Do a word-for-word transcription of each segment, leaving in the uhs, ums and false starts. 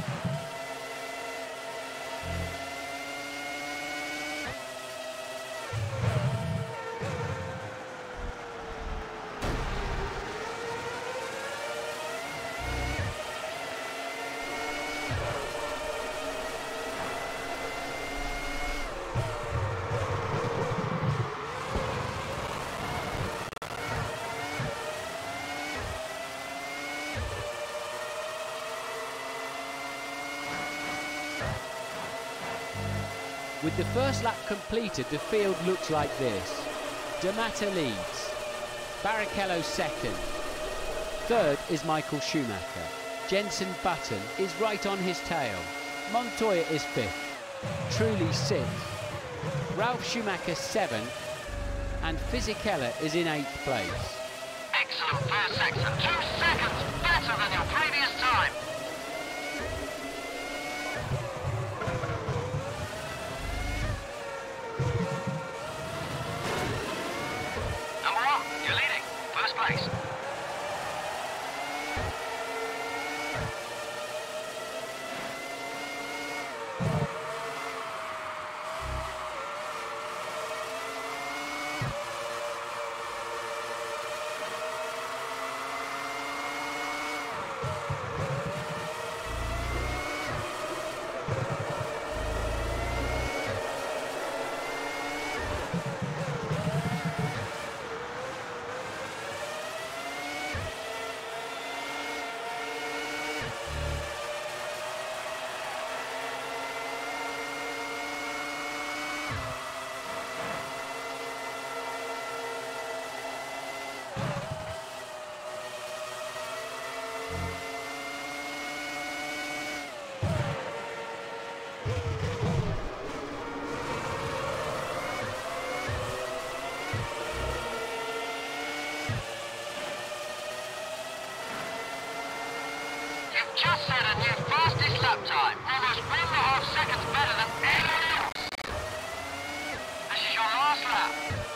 With the first lap completed, the field looks like this. Da Matta leads. Barrichello second. Third is Michael Schumacher. Jenson Button is right on his tail. Montoya is fifth. Trulli sixth. Ralf Schumacher seventh. And Fisichella is in eighth place. Excellent first section. Two seconds better than your previous time. Place. Just set a new fastest lap time, almost one and a half seconds better than anyone else. This is your last lap.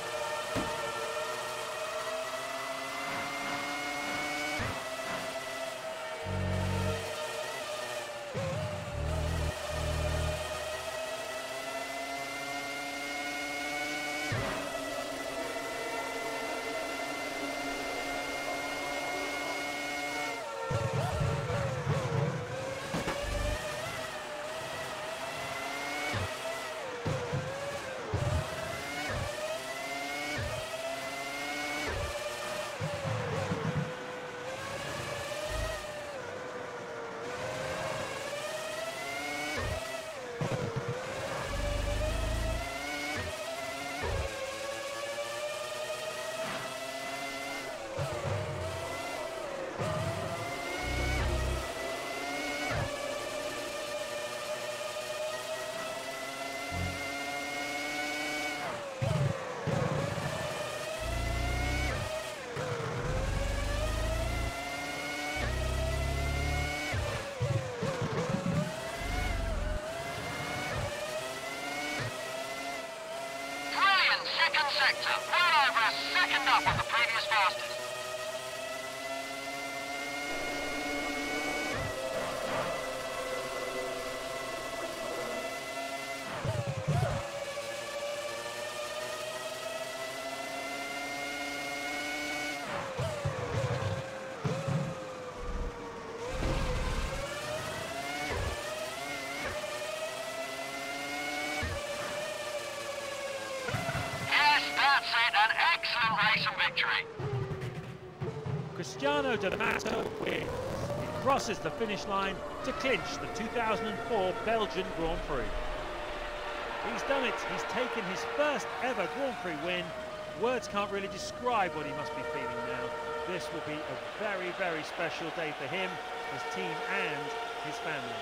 Sector, well over a second up on the previous fastest. An excellent race and victory. Cristiano da Matta wins. He crosses the finish line to clinch the two thousand four Belgian Grand Prix. He's done it. He's taken his first ever Grand Prix win. Words can't really describe what he must be feeling now. This will be a very, very special day for him, his team and his family.